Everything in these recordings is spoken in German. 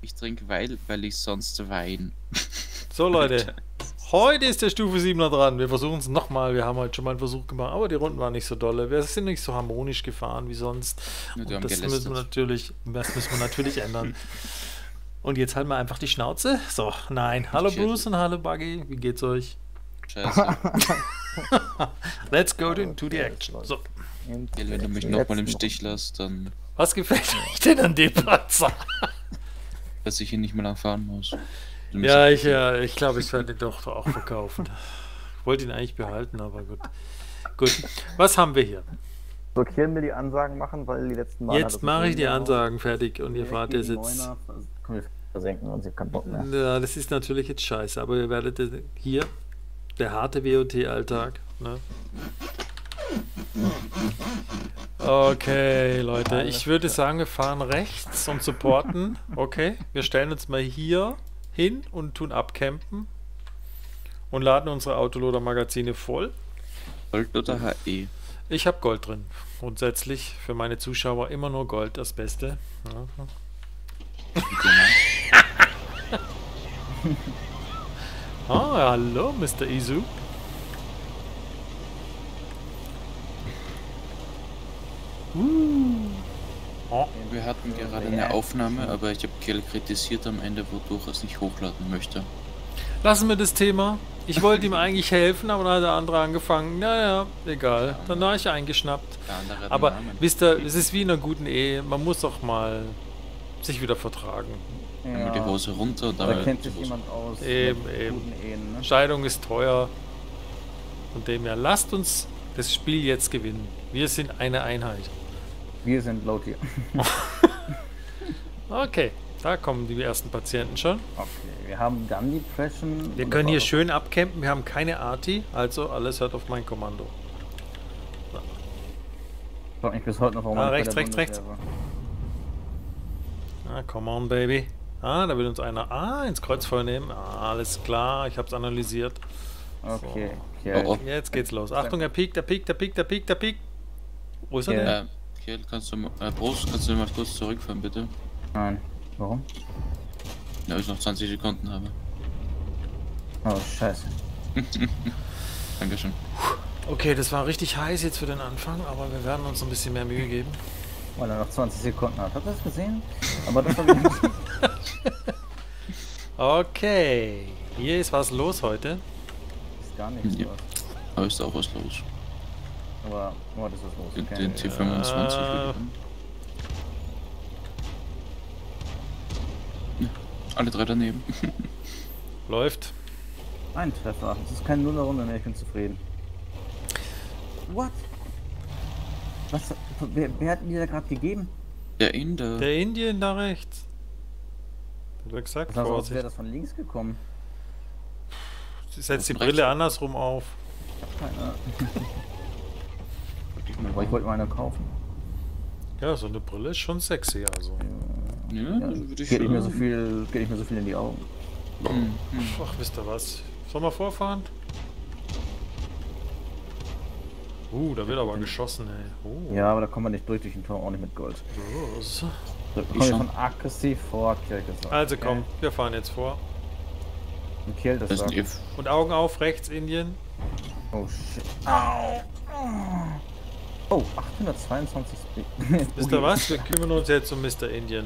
Ich trinke weil ich sonst Wein. So Leute, heute ist der Stufe 7er dran. Wir versuchen es nochmal. Wir haben heute schon mal einen Versuch gemacht, aber die Runden waren nicht so dolle. Wir sind nicht so harmonisch gefahren wie sonst. Ja, die Und haben das müssen wir natürlich ändern. Und jetzt halten wir einfach die Schnauze. So, nein. Hallo Bruce und hallo Buggy. Wie geht's euch? Scheiße. Let's go into the action. So. Ja, wenn du mich nochmal im Stich lässt, dann... Was gefällt euch denn an dem Panzer? Dass ich ihn nicht mehr lang fahren muss. Ja, ich glaube, ich werde den doch auch verkaufen. Ich wollte ihn eigentlich behalten, aber gut. Gut, was haben wir hier? Blockieren wir die Ansagen machen, weil die letzten Mal... Jetzt mache ich die Ansagen fertig und ihr fahrt jetzt... Können wir versenken und sie keinen Bock mehr. Ja, das ist natürlich jetzt scheiße, aber ihr werdet hier, der harte WOT-Alltag, ne? Okay, Leute, ich würde sagen, wir fahren rechts und supporten. Okay, wir stellen uns mal hier hin und tun abcampen und laden unsere Autoloader-Magazine voll. Gold oder HE? Ich habe Gold drin. Grundsätzlich für meine Zuschauer immer nur Gold, das Beste. Ah, hallo, Mr. Izu. Oh. Wir hatten gerade eine Aufnahme, aber ich habe Kell kritisiert am Ende, wodurch er es nicht hochladen möchte. Lassen wir das Thema. Ich wollte ihm eigentlich helfen, aber dann hat der andere angefangen. Naja, egal. Dann war ich eingeschnappt. Aber wisst ihr, es ist wie in einer guten Ehe. Man muss auch mal sich wieder vertragen. Ja. Die Hose runter und da kennt sich jemand aus. Eben. Ehen, ne? Scheidung ist teuer. Von dem her, lasst uns das Spiel jetzt gewinnen. Wir sind eine Einheit. Wir sind laut hier. Okay, da kommen die ersten Patienten schon. Okay, wir haben Gun Depression. Wir können hier schön abcampen. Wir haben keine Arti, also alles hört auf mein Kommando. So. Ich frage mich bis heute noch, warum rechts. Come on, baby. Da will uns einer ins Kreuzfeuer nehmen. Alles klar, ich habe es analysiert. Okay. So. Oh. Jetzt geht's los. Achtung, er piekt. Wo ist er denn? Kell, kannst du mal kurz zurückfahren, bitte? Nein. Warum? Ja, ich noch 20 Sekunden habe. Oh, scheiße. Dankeschön. Okay, das war richtig heiß jetzt für den Anfang, aber wir werden uns ein bisschen mehr Mühe geben. Weil er noch 20 Sekunden hat. Habt ihr das gesehen? Aber das habe ich nicht. Okay. Hier ist was los heute. Ist gar nichts los. Aber ist auch was los. Aber das ist was los. Okay. Den T25 alle drei daneben. Läuft. Ein Treffer. Es ist keine Nuller-Runde mehr, ich bin zufrieden. What? Was? Wer hat mir da gerade gegeben? Der Inder. Der Indien da rechts. Hat er gesagt, also, als wäre das von links gekommen. Setzt die Brille andersrum auf. Ich hab keine. Aber ich wollte mal eine kaufen. Ja, so eine Brille ist schon sexy, also. Ja, würde ich geht nicht mehr so viel in die Augen. Ach, wisst ihr was? Sollen wir vorfahren? Da wird aber geschossen, ey. Ja, aber da kommen wir nicht durch den Tor, auch nicht mit Gold. So. Da kommen wir von aggressiv vor, Kiel gesagt. Also komm, wir fahren jetzt vor. Und Kiel das sagt. Und Augen auf, rechts, Indien. Oh shit. Au! Oh, 822 Speed. Wisst ihr was? Wir kümmern uns jetzt um Mr. Indien.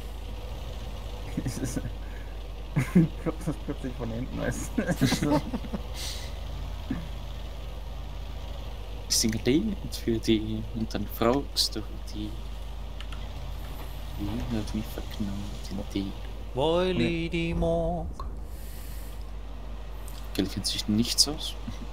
Das plötzlich von hinten ist. Ich singe Lied für die und dann fragst du die. Wie hat mich verknallt in die. Woili die Morg. Kell kennt sich nichts aus.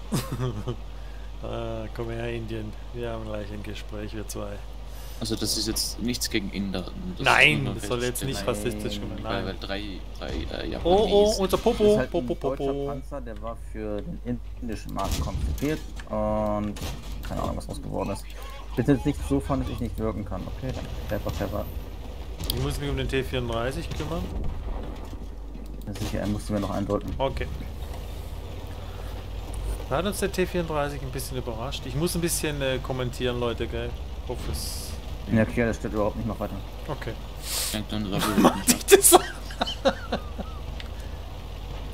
Komm her, Indien. Wir haben gleich ein Gespräch, wir zwei. Also das ist jetzt nichts gegen Inder. Nein, das soll jetzt nicht rassistisch sein. Weil drei Japanesen. Oh, unser Popo. Das ist halt ein deutscher Panzer, der war für den indischen Markt konzipiert und keine Ahnung, was draus geworden ist. Bitte nicht so fahren, dass ich nicht wirken kann. Okay, dann Pfeffer. Ich muss mich um den T34 kümmern. Sicher, er musste mir noch eindrücken. Okay. Da hat uns der T34 ein bisschen überrascht. Ich muss ein bisschen kommentieren, Leute, gell? Ich hoffe es. Ja, okay, das steht überhaupt nicht noch weiter. Okay. Denkt dann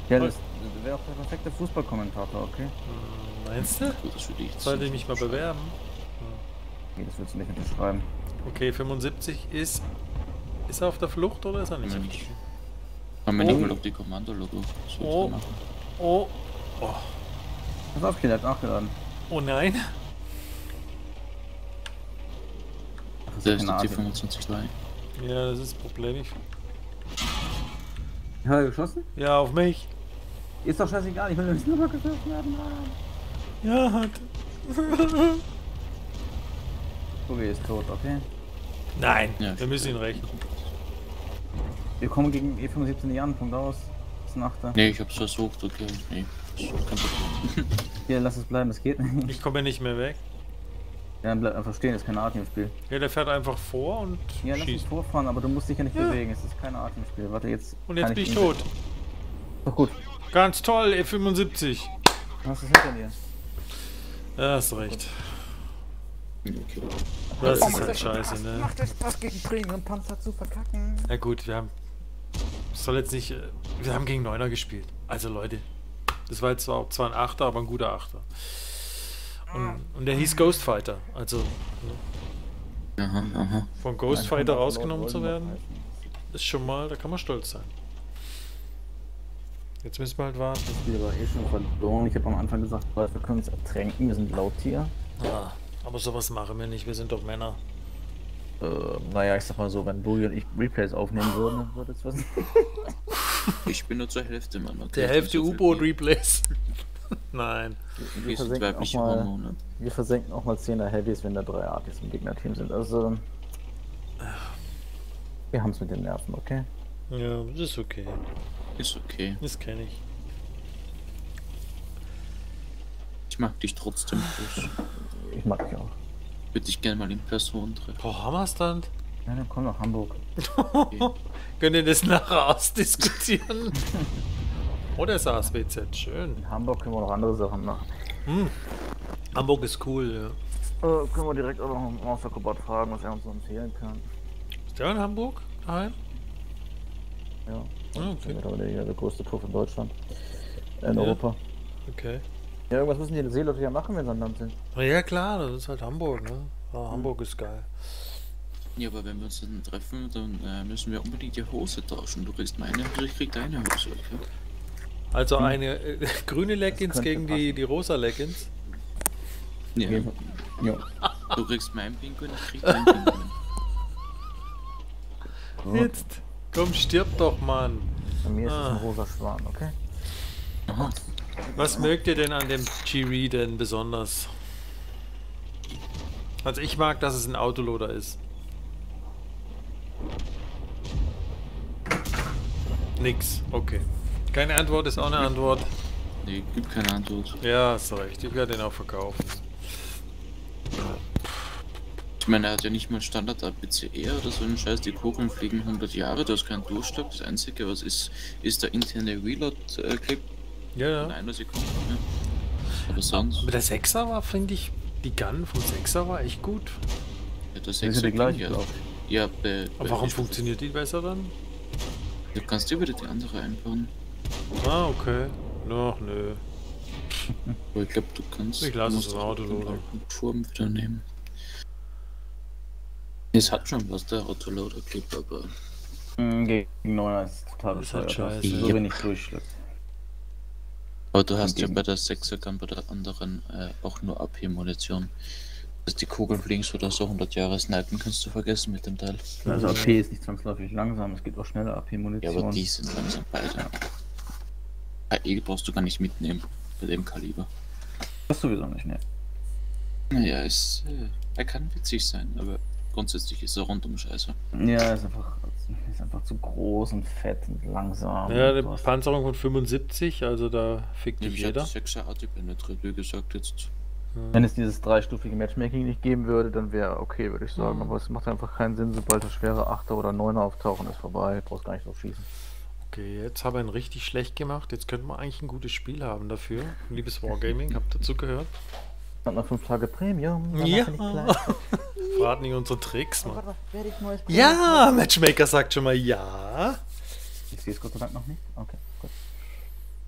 Ja, das wäre auch der perfekte Fußballkommentator, okay? Meinst du? Sollte ich mich mal bewerben? Nee, das willst du nicht unterschreiben. Okay, 75 ist... Ist er auf der Flucht oder ist er nicht? Kann man nicht mal auf die Kommando-Logo. Oh. Oh. Oh. Pass auf, der hat nachgeladen. Oh nein. Der ist die 25-2. Ja, das ist das Problem. Hat er geschossen? Ja, auf mich. Ist doch scheißegal, ich will nicht nochmal geschossen werden. Ja, hat. Tobi ist tot, okay? Nein, Ja, wir müssen ihn rächen. Wir kommen gegen E75 nicht an, Punkt aus. Das ist ein Achter. Nee, ich hab's versucht, okay. Nee, das kann passieren. Hier, lass es bleiben, es geht nicht. Ich komme nicht mehr weg. Ja, dann bleib einfach stehen, ist kein Atemspiel. Ja, der fährt einfach vor und Ja, lass schießt. dich vorfahren, aber du musst dich ja nicht bewegen, es ist kein Atemspiel. Warte, jetzt. Und jetzt bin ich tot. Doch gut. Ganz toll, E75. Was ist hinter dir? Ja, hast recht. Okay. Das ist halt scheiße, ne? Macht es Spaß gegen Premium-Panzer zu verkacken? Na gut, wir haben... Soll jetzt nicht... Wir haben gegen 9er gespielt. Also Leute, das war jetzt zwar ein Achter, aber ein guter Achter. Und der hieß Ghost Fighter. Also Aha. von Ghost Fighter rausgenommen zu werden, ist schon mal... Da kann man stolz sein. Jetzt müssen wir halt warten. Das Spiel war eh schon verloren. Ich habe am Anfang gesagt, wir können uns ertränken, wir sind Lauttier. Ja, aber sowas machen wir nicht, wir sind doch Männer. Naja, ich sag mal so, wenn Buri und ich Replays aufnehmen würden, dann würde es was. Ich bin nur zur Hälfte, Mann. Okay, Der Hälfte U-Boot-Replays. Nein. Wir versenken auch mal 10er Heavies, wenn da 3 Artis im Gegnerteam sind. Also. Wir haben es mit den Nerven, okay? Ja, das ist okay. Ist okay. Das kenne ich. Ich mag dich trotzdem. Ich mag dich auch. Würde dich gerne mal in Person treffen. Boah, Hammerstand. Ja, dann komm nach Hamburg. Okay. Könnt ihr das nachher ausdiskutieren? Oder ist ASBZ? Schön. In Hamburg können wir noch andere Sachen machen. Hamburg ist cool, ja. Können wir direkt auch noch einen Mastercobot fragen, was er uns so empfehlen kann. Ist der in Hamburg daheim? Ja. Ah, okay. Der größte Puff in Deutschland. In Europa. Okay. Ja, irgendwas müssen die Seeleute ja machen, wenn sie am Land sind. Ja klar, das ist halt Hamburg, ne? Ja, Hamburg ist geil. Ja, aber wenn wir uns dann treffen, dann müssen wir unbedingt die Hose tauschen. Du kriegst meine Hose, ich krieg deine Hose, okay? Also eine grüne Leggings gegen die rosa Leggings? Ja. Ja. Du kriegst meinen Pinguin, ich krieg deinen Pinguin. Jetzt! Komm, stirb doch, Mann! Bei mir ist es ein rosa Schwan, okay? Aha. Was mögt ihr denn an dem G-Re denn besonders? Also ich mag, dass es ein Autoloader ist. Nix, okay. Keine Antwort ist auch eine Antwort. Nee, gibt keine Antwort. Ja, hast recht, ich werde den auch verkaufen. Ich meine, er hat ja nicht mal Standard-APCR oder so einen Scheiß, die Kugeln fliegen 100 Jahre, du hast keinen Durchschlag, das einzige was ist der interne Reload-Clip Ja, in ja. einer Sekunde, ne? Aber sonst... Aber der 6er war, finde ich, die Gun vom 6er war echt gut. Ja, das Das ist ja die gleiche, ja. glaube ich. Ja, Aber warum funktioniert die besser dann? Du kannst dir wieder die andere einbauen. Ah, okay. Ach, nö. Aber ich glaube, du kannst... Ich lasse du es musst im auch Autoloader. den alten Turm wieder nehmen. Es hat schon was, der Autoloader-Clip, aber... Gegen 9er ist total Das ist halt bescheuert. scheiße. So wenig Durchschlag. Aber du hast ja bei der 6er Gun, bei der anderen auch nur AP-Munition. Dass die Kugeln fliegen so oder so 100 Jahre snipen, kannst du vergessen mit dem Teil. Also AP ist nicht zwangsläufig langsam, es gibt auch schnelle Ja, AP-Munition. aber die sind langsam beide. HE brauchst du gar nicht mitnehmen bei dem Kaliber. Das sowieso nicht, ne? Naja, er kann witzig sein, aber grundsätzlich ist er rundum scheiße. Ja, ist einfach zu groß und fett und langsam. Ja, eine und was. Panzerung von 75, also da fickt dich Ich hatte jeder. 6er AT penetriert, wie gesagt, jetzt. Wenn es dieses dreistufige Matchmaking nicht geben würde, dann wäre okay, würde ich sagen. Mhm. Aber es macht einfach keinen Sinn, sobald das schwere 8er oder 9er auftauchen, ist vorbei. Brauchst gar nicht drauf schießen. Okay, jetzt haben wir ihn richtig schlecht gemacht. Jetzt könnten wir eigentlich ein gutes Spiel haben dafür. Liebes Wargaming, habt ihr dazu gehört? Hat noch 5 Tage Premium. Ja. Verraten nicht unsere Tricks, Mann. Ja, Matchmaker sagt schon mal ja. Ich sehe es Gott sei Dank noch nicht. Okay, gut.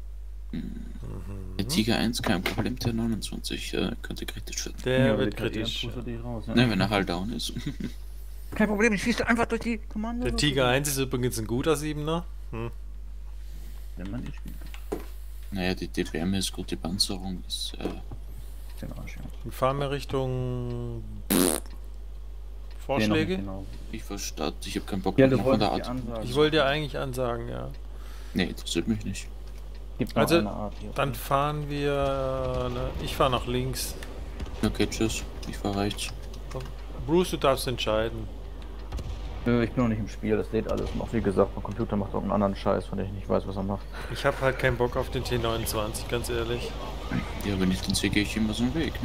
Der Tiger 1, kein Problem, der 29 könnte kritisch werden. Der wird kritisch. Raus, ja. Ne, wenn er halt down ist. Kein Problem, ich schieße einfach durch die Kommando. Der Tiger 1 ist übrigens ein guter 7er. Wenn man nicht spielen kann. Naja, die Wärme ist gut, die Panzerung ist. Dann fahren wir Richtung. Vorschläge? Genau. Ich verstehe, ich habe keinen Bock Ja, mehr du von der wolltest Art. die Ansage. Ich wollte ja eigentlich ansagen, ja. Nee, interessiert mich nicht. Gibt noch Also, eine Art hier. dann fahren wir. Ne, ich fahre nach links. Okay, tschüss. Ich fahr rechts. Bruce, du darfst entscheiden. Ich bin noch nicht im Spiel, das lädt alles noch. Wie gesagt, mein Computer macht irgendeinen anderen Scheiß, von dem ich nicht weiß, was er macht. Ich habe halt keinen Bock auf den T29, ganz ehrlich. Ja, wenn ich den sehe, gehe ich immer so einen Weg, ne?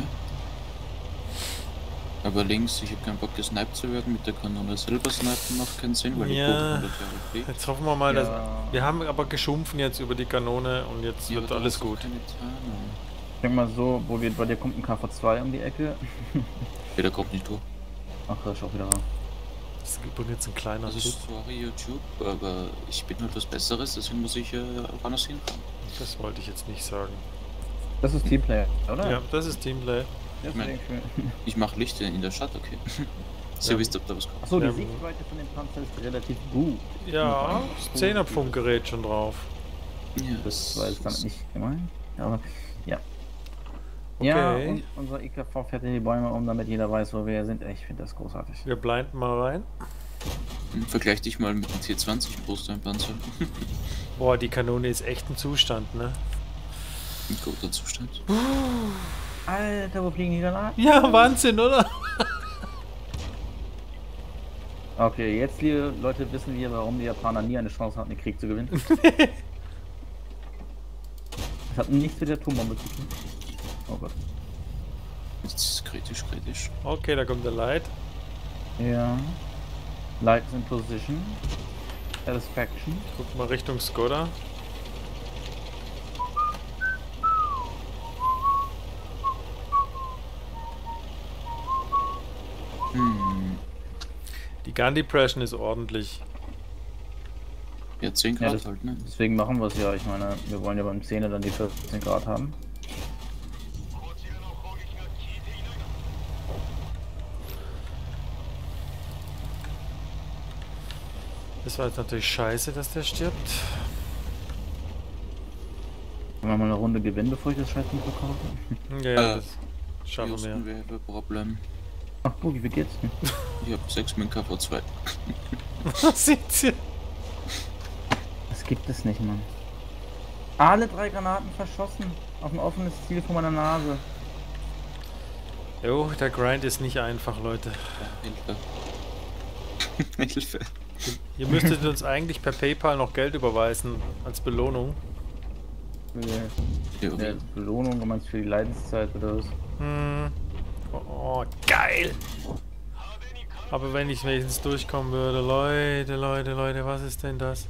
Aber links, ich habe keinen Bock gesniped zu werden, mit der Kanone selber snipen macht keinen Sinn, weil die Kugel 100 Jahre fliegt. Jetzt hoffen wir mal, Ja. dass. Wir haben aber geschumpfen jetzt über die Kanone und jetzt Ja, wird aber du alles hast doch gut. keine Tarnung. Ich denke mal so, bei dir kommt ein KV2 um die Ecke. Ja, der kommt nicht durch. Ach, da ist auch wieder raus. Das ist übrigens jetzt ein kleiner Also Tipp. sorry YouTube, aber ich bin halt was Besseres, deswegen muss ich auch anders hinfahren. Das wollte ich jetzt nicht sagen. Das ist Teamplayer, oder? Ja, das ist Teamplay. Das Ich mein- ist schön. Ich mache Licht in der Stadt, okay. So Ja. wisst ihr, ob da was kommt. Achso, die Ja. Sichtweite von dem Panzer ist relativ gut. Ja, das 10er-Funkgerät schon drauf. Ja, Das weiß ich damit nicht gemeint. Aber ja. Okay. Ja, und unser IKV fährt in die Bäume um, damit jeder weiß, wo wir sind. Ich finde das großartig. Wir blinden mal rein. Vergleich dich mal mit dem T20 Poster im Panzer. Boah, die Kanone ist echt ein Zustand, ne? Ein guter Zustand. Alter, wo fliegen die Granaten? Ja, Wahnsinn, oder? Okay, jetzt, liebe Leute, wissen wir, warum die Japaner nie eine Chance hatten, den Krieg zu gewinnen. Das hat nichts mit der Atombombe zu tun. Oh Gott. Jetzt ist es kritisch. Okay, da kommt der Light. Ja. Lights in position. Satisfaction. Guck mal Richtung Skoda. Die Gun Depression ist ordentlich. Ja, 10 Ja, Grad das- halt, ne? Deswegen machen wir es ja. Ich meine, wir wollen ja beim 10er dann die 14 Grad haben. Das war jetzt natürlich scheiße, dass der stirbt. Wollen wir mal eine Runde gewinnen, bevor ich das Scheißding verkaufe? Ja, das schaffen Houston, wir. we have a problem. Ach, Bugi, wie geht's denn? Ich hab 6 mit KV2. Was sieht ihr? Das gibt es nicht, Mann. Alle 3 Granaten verschossen. Auf ein offenes Ziel vor meiner Nase. Jo, der Grind ist nicht einfach, Leute. Hilfe. Hilfe. Ihr müsstet uns eigentlich per PayPal noch Geld überweisen als Belohnung. Für Ja, Belohnung, du meinst für die Leidenszeit oder was? Hm. Oh, geil! Aber wenn ich wenigstens durchkommen würde, Leute, was ist denn das?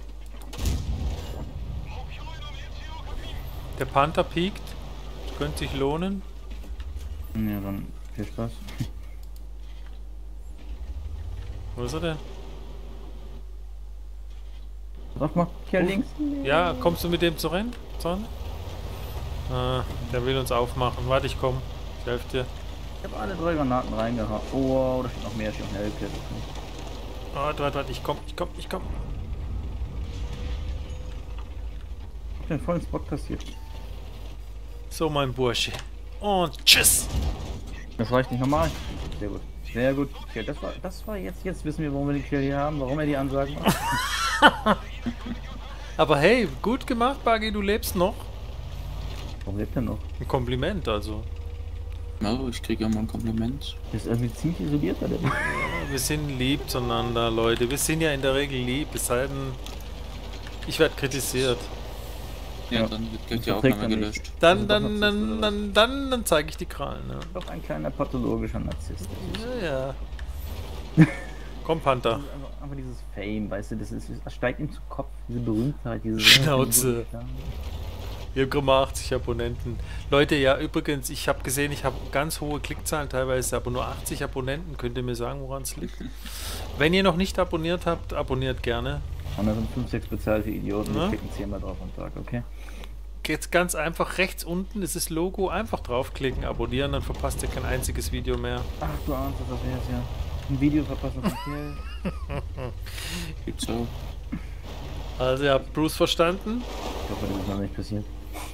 Der Panther piekt. Könnte sich lohnen. Ja, dann viel Spaß. Wo ist er denn? Sag mal, Kerl links. Ja, kommst du mit dem zu Rennen? Der will uns aufmachen. Warte, ich komm. Ich helfe dir. Ich habe alle 3 Granaten reingehauen. Oh, wow, da steht noch mehr, steht noch eine LK. Warte, ich komm. Ich hab den vollen Spot kassiert. So, mein Bursche. Und tschüss! Das reicht nicht normal. Sehr gut. Sehr gut. Okay, das war jetzt wissen wir, warum wir den Kill hier haben, warum er die Ansagen macht. Aber hey, gut gemacht, Buggy, du lebst noch. Warum lebt er noch? Ein Kompliment, also. Oh, ich kriege ja mal ein Kompliment. Der ist irgendwie ziemlich isoliert, der. Wir sind lieb zueinander, Leute. Wir sind ja in der Regel lieb, es sei denn, ich werde kritisiert. Ja, Ja. dann wird gleich die Das verträgt Aufnahme er nicht. gelöscht. Dann zeige ich die Krallen, ne? Doch ein kleiner pathologischer Narzisst. Ja. Komm, Panther. Aber dieses Fame, weißt du, das steigt ihm zu Kopf, diese Berühmtheit, diese Schnauze. Wir haben gerade 80 Abonnenten. Leute, ja, übrigens, ich habe gesehen, ich habe ganz hohe Klickzahlen teilweise, aber nur 80 Abonnenten. Könnt ihr mir sagen, woran es liegt? Wenn ihr noch nicht abonniert habt, abonniert gerne. Und da sind 5, 6 Spezial für Idioten, Na? die klicken 10 mal drauf am Tag, okay? Jetzt ganz einfach rechts unten ist das Logo, einfach draufklicken, abonnieren, dann verpasst ihr kein einziges Video mehr. Ach du ahnst, das wär's ja. Ein Video verpassen von Kill. Gibt's auch. Also ihr habt Bruce verstanden? Ich hoffe, das ist noch nicht passiert.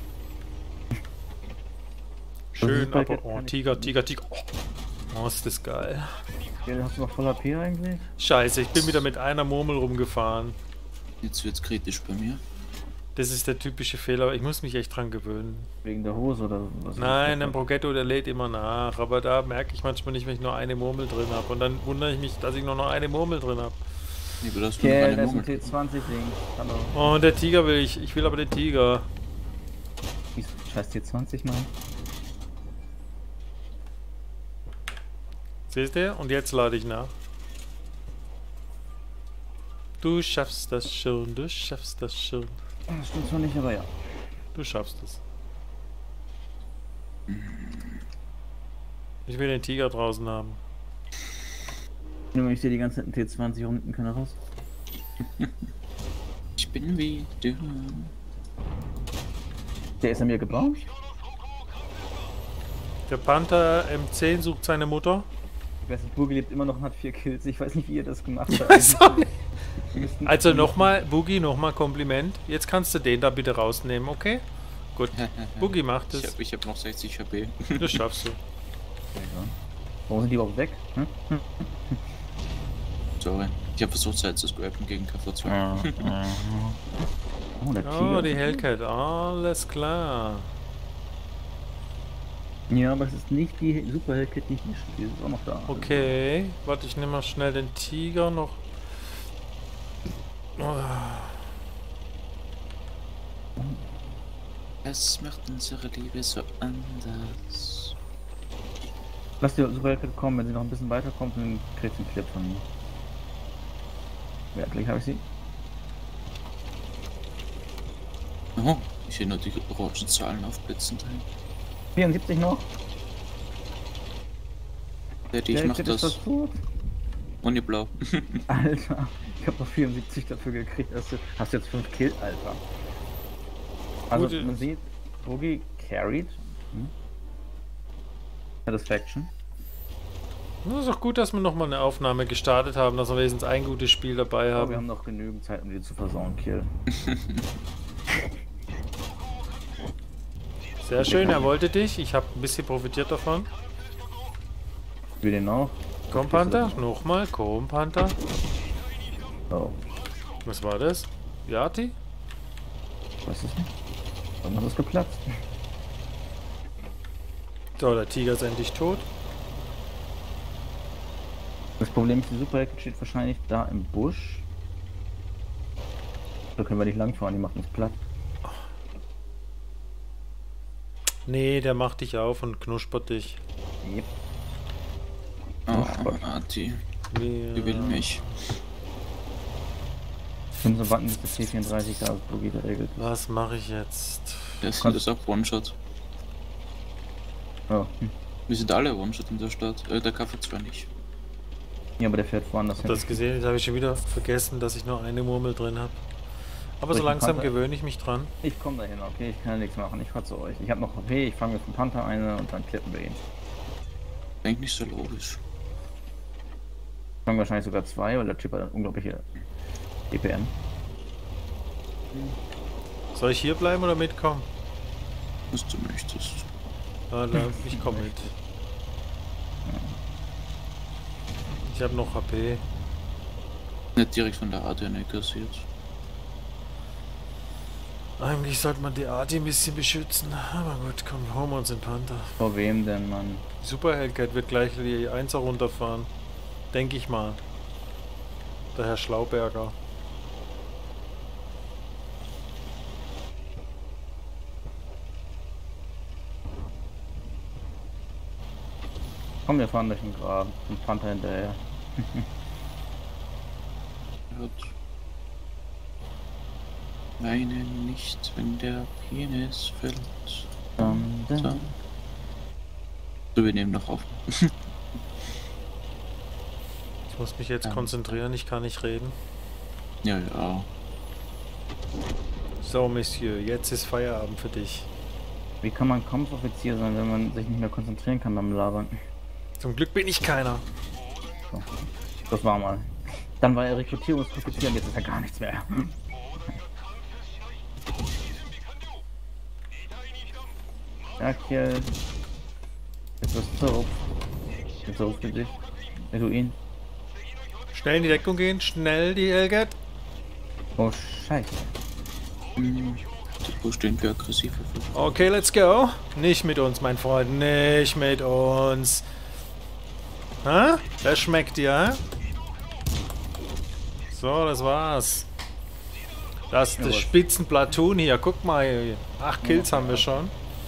Schön, aber oh, Tiger. Oh, ist das geil. Ja, hast du noch voll HP eigentlich? Scheiße, ich bin wieder mit einer Murmel rumgefahren. Jetzt wird's kritisch bei mir. Das ist der typische Fehler, ich muss mich echt dran gewöhnen. Wegen der Hose oder was? Nein, ein Progetto, der lädt immer nach, aber da merke ich manchmal nicht, wenn ich nur eine Murmel drin habe. Und dann wundere ich mich, dass ich nur noch eine Murmel drin habe. Nee, du hast okay, da ist ein T20 links. Hallo. Oh, und der Tiger will ich will aber den Tiger. Scheiß T20, Mann. Siehst du? Und jetzt lade ich nach. Du schaffst das schon, du schaffst das schon. Das stimmt zwar nicht, aber ja. Du schaffst es. Ich will den Tiger draußen haben. Nur ich sehe die ganzen T20 unten, kann er raus. Ich bin wie du. Der ist an mir gebaut. Der Panther M10 sucht seine Mutter. Ich weiß nicht, Boogie lebt immer noch und hat 4 Kills. Ich weiß nicht, wie ihr das gemacht habt. Weiß auch nicht. Also nochmal, Boogie, nochmal Kompliment. Jetzt kannst du den da bitte rausnehmen, okay? Gut. Boogie macht es. Ich hab noch 60 HP. Das schaffst du. Warum sind die überhaupt weg? Hm? Sorry. Ich habe versucht, Zeit zu scrappen gegen KV2. Oh, der Oh, Tiger. die Hellcat. Alles klar. Ja, aber es ist nicht die Super Hellcat, die ich nicht spiele. Die ist auch noch da. Okay. Warte, ich nehme mal schnell den Tiger noch. Oh. Es macht unsere Liebe so anders. Lass die Super Hellcat kommen, wenn sie noch ein bisschen weiterkommt, dann kriegt sie einen Clip von mir. Ja, gleich habe ich sie. Oh, ich sehe nur die orangen Zahlen aufblitzen drin. 74 noch. Daddy, ich mach das. Ist tot? Ohne blau. Alter, ich habe noch 74 dafür gekriegt. Hast du jetzt 5 Kills, Alter. Also Gut, man sieht, Boogie carried. Satisfaction. Das ist doch gut, dass wir nochmal eine Aufnahme gestartet haben, dass wir wenigstens ein gutes Spiel dabei Aber wir haben. haben noch genügend Zeit, um die zu versauen, Kill. Sehr schön, er wollte dich. Ich habe ein bisschen profitiert davon. Ich will den auch. Komm, Panther. Nochmal. Komm, Panther. Oh, Was war das? Yati? ich weiß es nicht. Irgendwas ist geplatzt. So, der Tiger ist endlich tot. Das Problem ist, die Super Hellcat steht wahrscheinlich da im Busch. Da können wir nicht langfahren, die macht uns platt. Nee, der macht dich auf und knuspert dich. Yep. Oh, Arti. Die will mich. Ich bin so warten, bis das T34 da ist, Boogie der regelt. Was mache ich jetzt? Das ist auch One-Shot. Oh. Wir sind alle One-Shot in der Stadt. Der KV2 nicht. Ja, aber der fährt woanders Habt ihr das gesehen? Jetzt habe ich schon wieder vergessen, dass ich nur eine Murmel drin habe. Aber so langsam gewöhne ich mich dran. Ich komme dahin, okay? Ich kann ja nichts machen. Ich fahr zu euch. Ich habe noch HP, ich fange mit dem Panther eine und dann klippen wir ihn. Eigentlich nicht so logisch. Ich fange wahrscheinlich sogar 2, weil der Chip hat eine unglaubliche EPM. Soll ich hier bleiben oder mitkommen? Was du möchtest. Ah, ich komme mit. Ich habe noch HP. Nicht direkt von der ADN kassiert. Eigentlich sollte man die Arti ein bisschen beschützen. Aber gut, komm, holen wir uns den Panther. Vor wem denn, Mann? Die Super Hellcat wird gleich die 1er runterfahren. Denke ich mal. Der Herr Schlauberger. Komm, wir fahren durch den Graben. Und Panther hinterher. Gut. Weine nicht, wenn der Penis fällt. So, wir nehmen noch auf. Ich muss mich jetzt konzentrieren, ich kann nicht reden. Ja, ja. So, Monsieur, jetzt ist Feierabend für dich. Wie kann man Kampfoffizier sein, wenn man sich nicht mehr konzentrieren kann beim Labern? Zum Glück bin ich keiner. So. Das war mal. Dann war er Rekrutierungsoffizier und jetzt ist er gar nichts mehr. Ja, hier. Jetzt ist Zerrupf. Jetzt zerrupft er dich. Eduin. Schnell in die Deckung gehen, schnell die Elgert. Oh, Scheiße. Wo stehen wir aggressiv? Okay, let's go. Nicht mit uns, mein Freund. Nicht mit uns. Hä? Das schmeckt dir, hä? So, das war's. Das ist das Spitzenplatoon hier. Guck mal, 8 Kills haben wir schon.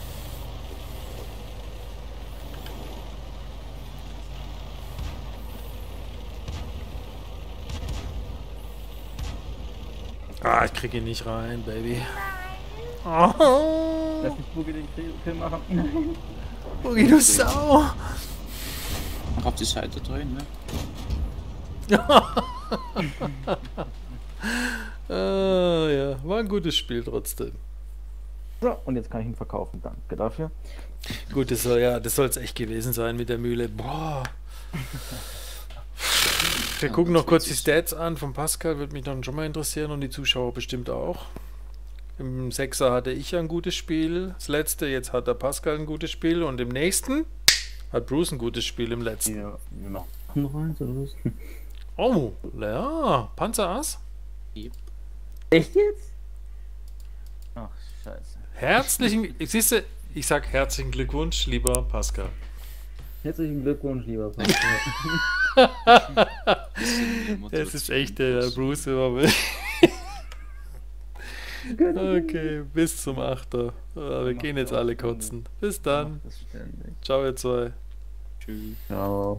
Ah, ich krieg ihn nicht rein, Baby. Oh. Lass mich Boogie den Kill machen. Nein. Boogie, du Sau. Auf die Seite drehen, ne? Ja, war ein gutes Spiel trotzdem. So, und jetzt kann ich ihn verkaufen. Danke dafür. Gut, das soll es echt gewesen sein mit der Mühle. Boah. Wir gucken noch kurz die Stats an von Pascal, würde mich dann schon mal interessieren und die Zuschauer bestimmt auch. Im 6er hatte ich ein gutes Spiel, das letzte, jetzt hat der Pascal ein gutes Spiel und im nächsten hat Bruce ein gutes Spiel im letzten. Ja, wir machen noch eins oder was? Oh, ja, Panzerass. Yep. Echt jetzt? Ach, scheiße. Ich sag herzlichen Glückwunsch, lieber Pascal. Herzlichen Glückwunsch, lieber Pascal. Das ist echt der Bruce immer will. Okay, bis zum 8er. Wir gehen jetzt alle kotzen. Bis dann. Ciao, ihr zwei. Tschüss. Ciao.